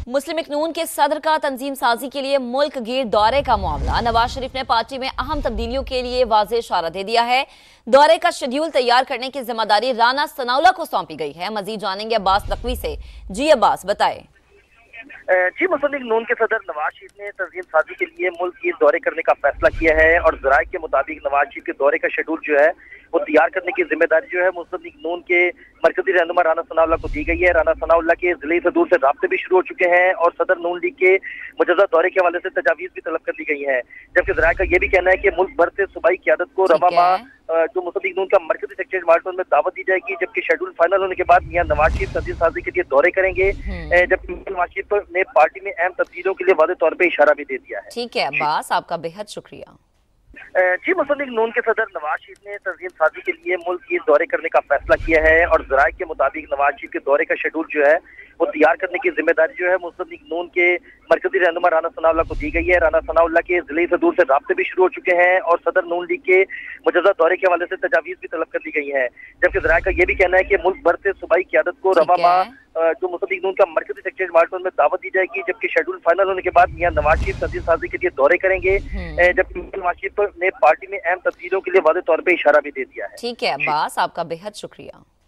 मुस्लिम league नून के सदर का तंजीम साजी के लिए मुल्क गिर दौरे का मामला। नवाज शरीफ ने पार्टी में अहम तब्दीलियों के लिए वाज़ेह इशारा दे दिया है। दौरे का शेड्यूल तैयार करने की जिम्मेदारी राना सनाउल्लाह को सौंपी गई है। मजीद जानेंगे अब्बास नकवी से। जी अब्बास, बताएं। जी, मुस्लिम लीग नून के सदर नवाज शरीफ ने तंजीम साजी के लिए मुल्क गिर दौरे करने का फैसला किया है और जराये के मुताबिक नवाज शरीफ के दौरे का शेड्यूल जो है वो तैयार करने की जिम्मेदारी जो है मुस्लिम लीग नून के मरकजी रहनुमा राना सनाउल्लाह को दी गई है। राना सनाउल्लाह के जिले सदूर से राब्ते भी शुरू हो चुके हैं और सदर नून लीग के मुजज़्ज़ा दौरे के हवाले से तजावीज़ भी तलब कर दी गई है। जबकि जराये का यह भी कहना है कि मुल्क भर से सूबाई क़यादत को रवा माह जो मुस्लिम लीग नून का मरकजी सेक्रेटरीट माल्टन में दावत दी जाएगी, जबकि शेड्यूल फाइनल होने के बाद मियां नवाज शरीफ तंजीम साजी के लिए दौरे करेंगे। जबकि नवाज शरीफ ने पार्टी में अहम तब्दीलियों के लिए वाज़ेह तौर पर इशारा भी दे दिया है। ठीक है अब्बास, आपका बेहद शुक्रिया। जी, मुस्लिम लीग नून के सदर नवाज शरीफ ने तंजीम साजी के लिए मुल्क गिर दौरे करने का फैसला किया है और जराये के मुताबिक नवाज शरीफ के दौरे का शेड्यूल जो है वो तैयार करने की जिम्मेदारी जो है मुस्लिम लीग नून के मरकजी रहनुमा राना सनाउल्लाह को दी गई है। राना सनाउल्लाह के जिले सदूर से राब्ते भी शुरू हो चुके हैं और सदर नून लीग के मुजज़्ज़ा दौरे के हवाले से तजावीज़ भी तलब कर दी गई है। जबकि जराये का यह भी कहना है कि मुल्क भर से सूबाई क़यादत को रवा माह जो मुस्लिम लीग नून का मरकजी सेक्रेटरीट माल्टन में दावत दी जाएगी, जबकि शेड्यूल फाइनल होने के बाद मियां नवाज शरीफ तंजीम साजी के लिए दौरे करेंगे। जबकि नवाज शरीफ ने पार्टी में अहम तब्दीलियों के लिए वाज़ेह तौर पर इशारा भी दे दिया है। ठीक है अब्बास, आपका बेहद शुक्रिया।